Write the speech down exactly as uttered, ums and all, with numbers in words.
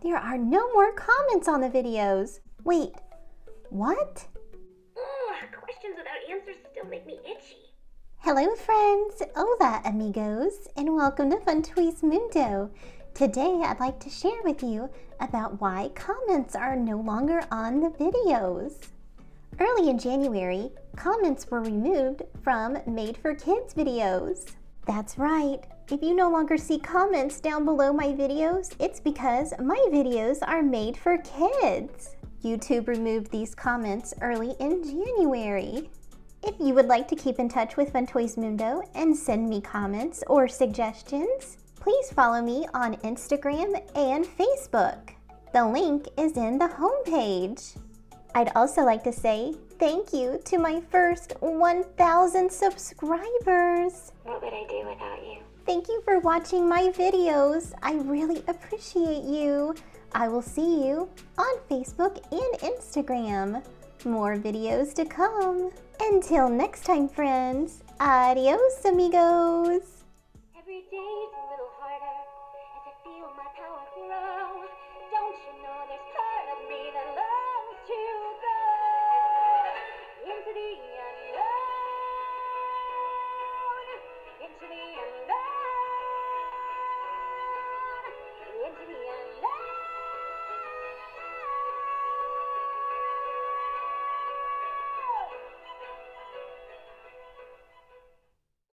There are no more comments on the videos. Wait, what? Ugh, questions without answers still make me itchy. Hello friends, hola amigos, and welcome to Fun Toys Mundo. Today I'd like to share with you about why comments are no longer on the videos. Early in January, comments were removed from Made for Kids videos. That's right, if you no longer see comments down below my videos, it's because my videos are made for kids. YouTube removed these comments early in January. If you would like to keep in touch with Fun Toys Mundo and send me comments or suggestions, please follow me on Instagram and Facebook. The link is in the homepage. I'd also like to say thank you to my first one thousand subscribers. What would I do without you? Thank you for watching my videos. I really appreciate you. I will see you on Facebook and Instagram. More videos to come. Until next time, friends. Adios, amigos. Every day